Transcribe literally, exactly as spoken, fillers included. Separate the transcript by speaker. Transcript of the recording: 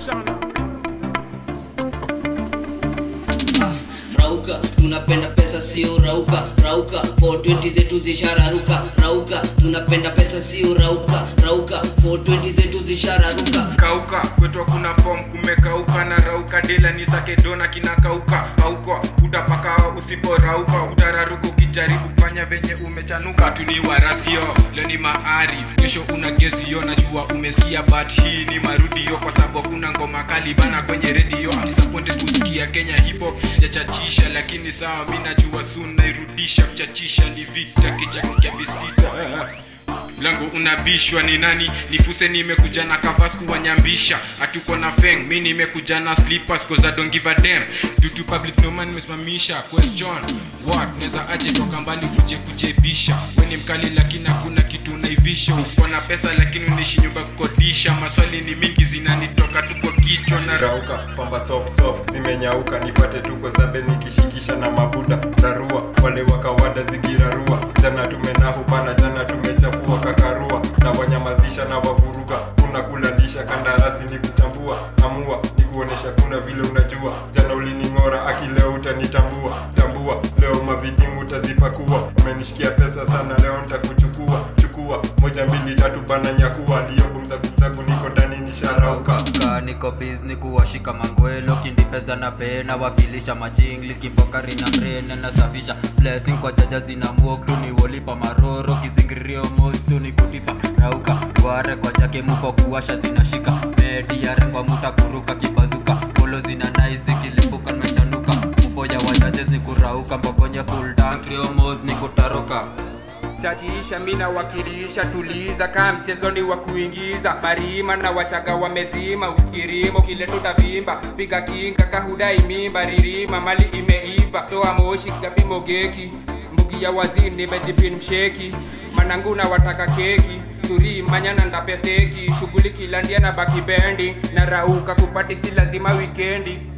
Speaker 1: Rauka, tunapenda pesa sio rauka. Rauka, four twenty zetu zishararuka. Rauka, tunapenda pesa sio rauka. Rauka, four twenty zetu zishararuka.
Speaker 2: Kauka, kwetu kuna form kumekauka. Na rauka dela ni sake dona kinakauka. Kauka, utapaka usipo rauka. Utararuka ukijaribu kufanya venye umechanuka. Tu ni warasio, leo ni maaris. Kesho unagezio, najua umesikia but hii ni marudio. Kwa sababu kuna ngoma kali bana kwenye radio. Disappointed kusikia Kenya hip hop ya chachisha. Lakini sawa mimi najua soon nairudisha. Kuchachisha ni vita kichako kia visita. Lango unabishwa ni nani? Nifuse nimekuja na canvas kuwanyambisha. Hatuko na feng, mimi nimekuja na slippers cause I don't give a damn. Due to public no man nimesimamisha. Question, what? Neza aje toka mbali kuje kujebisha. Wewe ni mkali lakini hakuna kitu unaivisha. Uko na pesa lakini unaishi nyumba kukodisha. Maswali ni mingi zinanitoka tuko kichwa na
Speaker 3: rauka. Pamba soft soft zimenyauka. Nipate tuko zabe nikishikisha na mabuda. Darua, wale wakawada zikirarua. Jana tumenahu bana, jana tumechafua kakarua. Na wanyamazisha na wavuruga. Kuna kulalisha kandarasi ni kutambua. Amua, ni kuonesha kuna vile unajua. Jana uliningora aki leo utanitambua. Tambua, leo mavidimu utazipakua. Umenishikia pesa sana leo nitakuchukua. Chukua, moja mbili tatu bana nyakua. Liyobu mzagu mzagu niko ndani nisharauka.
Speaker 4: Ka niko bizni kuwashika mangwelo. Kindipeza na bena wakilisha majingli. Kimbokari na mrene na safisha. Blessing kwa jaja zina mwoktu ni wolipa maroro. Kizingirio moistu ni kutipa rauka. Ware kwa jake mufo kuwasha zinashika. Medi ya rengwa muta kuruka kibazuka. Polo zina naizi kilipuka nmechanuka. Mufo ya wajaje ni kurauka. Mbokonye full tank rio moz ni kutaruka.
Speaker 5: Chachisha mina wakilisha tuliza. Kaa mchezoni wa kuingiza. Marima na wachaga wamezima. Ukirimo kile tutavimba. Piga kinga kahudai mimba. Ririma mali imeiva. Toa moshi kapimo geki. Mbugi ya wazini mejipin msheki. Mananguna wataka keki. Turi manyana ndapesteki. Shuguli kilandia na baki bendi. Na rauka kupati si lazima wikendi.